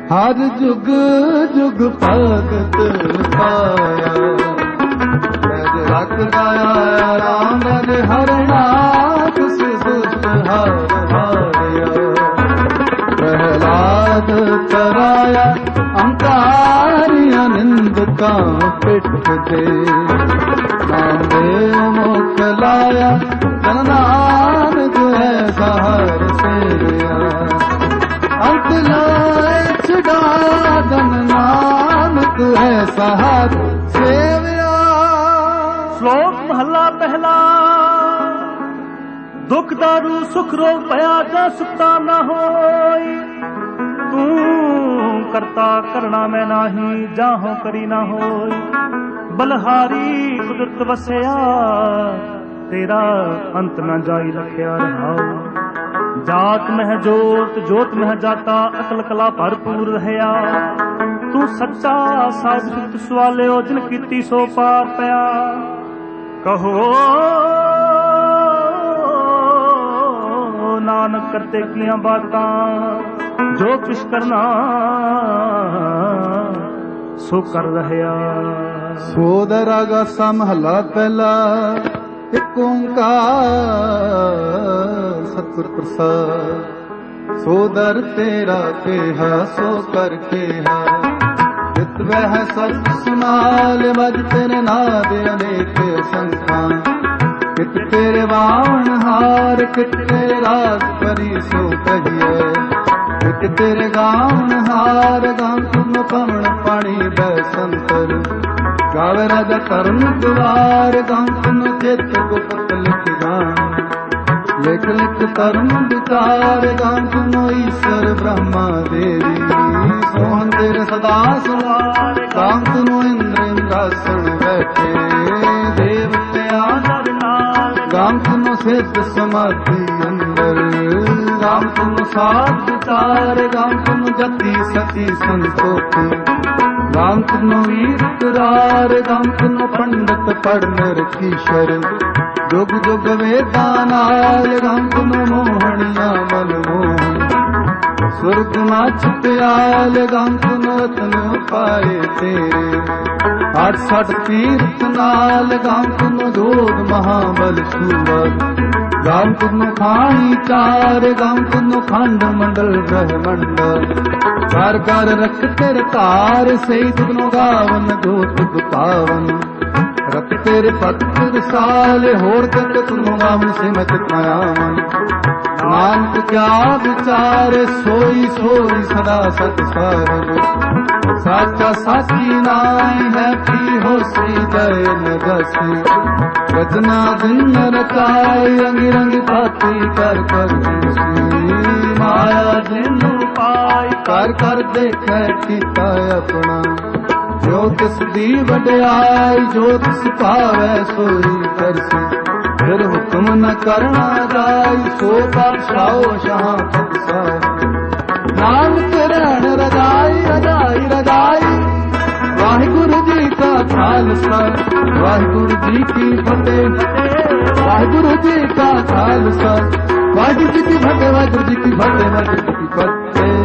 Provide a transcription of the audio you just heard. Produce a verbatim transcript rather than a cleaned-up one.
हर जुग जुग भगत पाया रज रख गाया राम रज हरनाथ से दुष्ट हर हारिया प्रहलाद कराया अंकारिया निंद का पिठ दे नाम दे मुख लाया जननान जो है सहार से अंत लाए छुड़ा दन नानक है सहार सेविया। श्लोक महला पहला। दुख दारू सुख रोग भया जा सुखता न होई तू करता करना मैं नाही जाहो करी ना होई बलहारी कुदरत वसया तेरा अंत न जाई लखया रहा जात मह जोत जोत मह जाता अकल कला भरपूर रहया तू सच्चा साध सुत सवाले जिन कीती सो पार पया कहो नानक करते किया बातां जो कुछ करना सो कर रहया। सोदरा गा समहला पहला एक ओंकार सतगुर प्रसाद सोदर तेरा केहा सो कर केहा चित वह सत सुनाल मज तेरे नाद अनेक संखा कित तेरे वाण हार कित तेरे राज परी सो कहिए कित तेरे गावन हार गान तुम पवन पानी बैसंतर गावे राजा कर्म द्वार गान तुम चित गुप्त लिख गान लिख लिख कर्म विचार गान तुम ईश्वर ब्रह्मा देवी सोहन तेरे सदा सवार गान तुम इंद्र इंद्रासन बैठे देवते आदर नाल गान तुम सिद्ध समाधि अंदर गान तुम साध विचार गान तुम जति सती संतोखी गान तुम वीर करार गान तुम पंडित पढ़नर कीशर जुग जुग वेदानाल गान तुम मोहनिया मन मोहन स्वर्ग नाच प्याल गान तुम रतन पाए तेरे आठ सठ तीर्थ नाल गान तुम जोग महाबल सुवर गान तुम खानी चार गान तुम खंड मंडल ग्रह मंडल कर कर रख तेरे कार से तुनो गावन दो तुग पावन रख तेरे पत्थर साल होर कर तुनो गावन से मत पायावन नानक क्या विचार सोई सोई सदा सत सार साचा साची नाई है पी हो सी जय न जसी रचना दिन रचाई रंग रंग पाती कर कर माया दिन पाई कर कर देखे कीता अपना जो तिस दी वड्याई जो तिस पावै सोई करसी फिर हुक्म न करना जाई सो बादशाहो शाह पतसारी नानक रहन रजाई रजाई रजाई वाहिगुरु जी का खालसा वाहिगुरु जी की फतेह वाहिगुरु जी का खालसा वाहिगुरु जी की फतेह वाहिगुरु जी की फतेह वाहिगुरु जी की फतेह।